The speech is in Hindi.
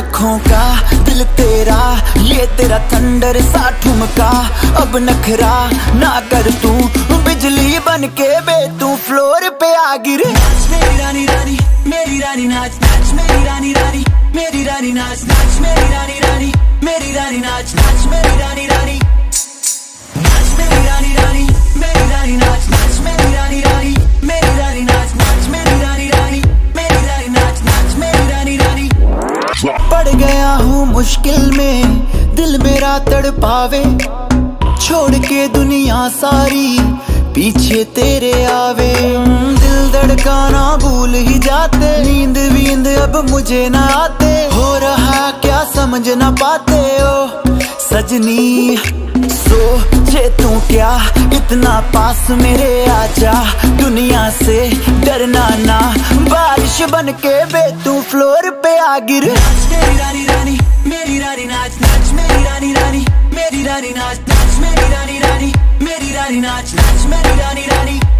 आँखों का दिल तेरा, ये तेरा थंडर सा ठुमका। अब नखरा ना कर तू, बिजली बन के बे तू फ्लोर पे आ गिरे। नाच मेरी रानी रानी, मेरी रानी नाच नाच मेरी रानी रानी, मेरी रानी नाच नाच मेरी रानी रानी, मेरी रानी नाच नाच मेरी रानी रानी, नाच मेरी रानी रानी, मेरी रानी नाच नाच मेरी रानी रानी, मेरी रानी नाच नाच मेरी रानी रानी, मेरी रानी नाच नाच मेरी रानी रानी। पड़ गया हूँ मुश्किल में, दिल मेरा तड़पावे, छोड़ के दुनिया सारी पीछे तेरे आवे। दिल धड़काना भूल ही जाते, नींद वींद अब मुझे ना आते। हो रहा क्या समझ ना पाते ओ सजनी, सोचे तू क्या इतना पास मेरे आजा। दुनिया से डरना ना, बारिश बन के बे तू फ्लोर पे आ गिर। नाच मेरी रानी रानी, मेरी रानी नाच नाच मेरी रानी रानी, मेरी रानी नाच नाच मेरी रानी रानी, मेरी रानी नाच नाच मेरी रानी रानी।